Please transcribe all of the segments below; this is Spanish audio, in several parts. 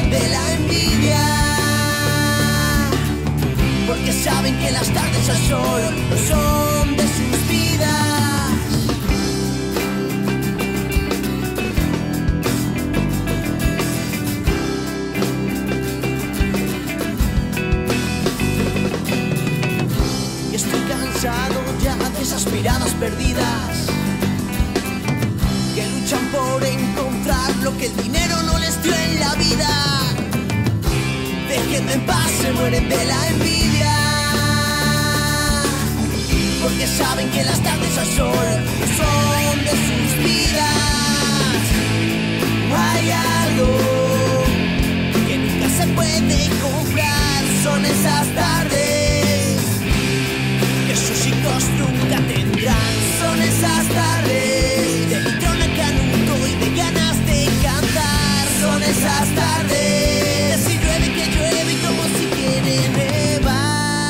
de la envidia, porque saben que las tardes al sol no son de sus vidas. Y estoy cansado ya de esas miradas perdidas que luchan por encontrar lo que el dinero no les dio en la vida. Déjenme en paz, se mueren de la envidia, porque saben que las tardes al sol no son de sus vidas. Hay algo que nunca se puede comprar, son esas tardes que sus hijos nunca tendrán. Son esas tardes de litrona, canuto y de ganas de cantar. Son esas tardes si llueve que llueve y como si quiere nevar.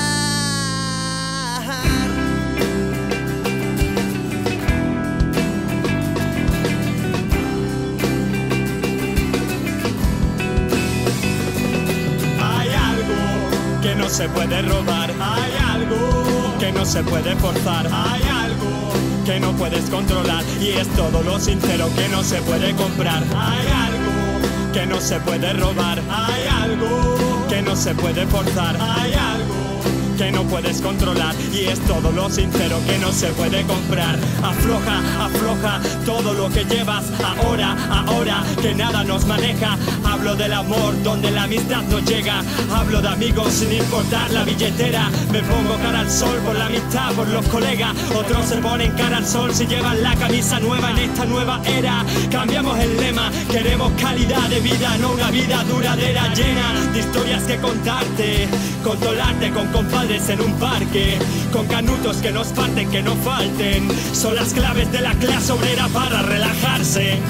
Hay algo que no se puede robar, hay algo que no se puede forzar, hay algo que no puedes controlar y es todo lo sincero que no se puede comprar. Hay algo que no se puede robar, hay algo que no se puede forzar, hay algo que no puedes controlar y es todo lo sincero que no se puede comprar. Afloja, afloja todo lo que llevas ahora, ahora que nada nos maneja. Hablo del amor donde la amistad no llega, hablo de amigos sin importar la billetera. Me pongo cara al sol por la amistad, por los colegas. Otros se ponen cara al sol si llevan la camisa nueva en esta nueva era. Cambiamos el lema, queremos calidad de vida, no una vida duradera llena de historias que contarte, controlarte con compadres en un parque, con canutos que nos parten, que no falten. Son las claves de la clase obrera para relajarse.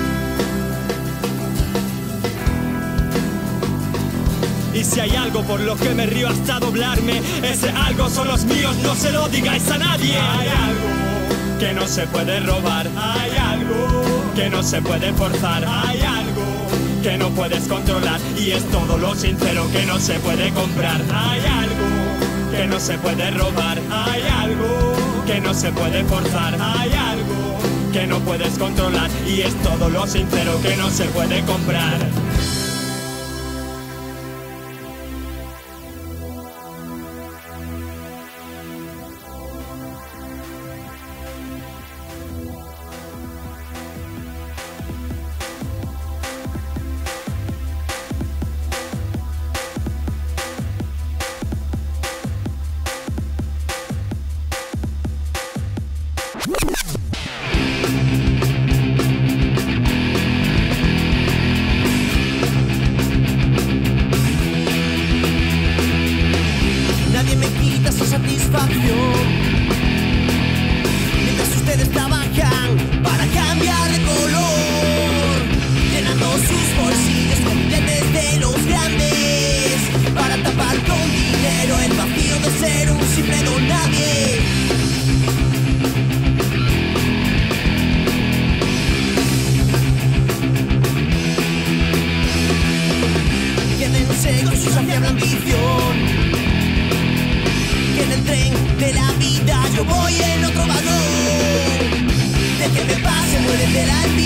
Y si hay algo por lo que me río hasta doblarme, ese algo son los míos, no se lo digáis a nadie. Hay algo que no se puede robar, hay algo que no se puede forzar, hay algo que no puedes controlar y es todo lo sincero que no se puede comprar. Hay algo que no se puede robar, hay algo que no se puede forzar, hay algo que no puedes controlar y es todo lo sincero que no se puede comprar. Nadie me quita esa satisfacción mientras ustedes trabajan para cambiar de color, llenando sus bolsillos con billetes de los grandes para tapar con dinero el vacío de ser un simple don nadie. Quédense con su saciable ambición, que en el tren de la vida yo voy en otro vagón. De que me pase, mueren de la envidia.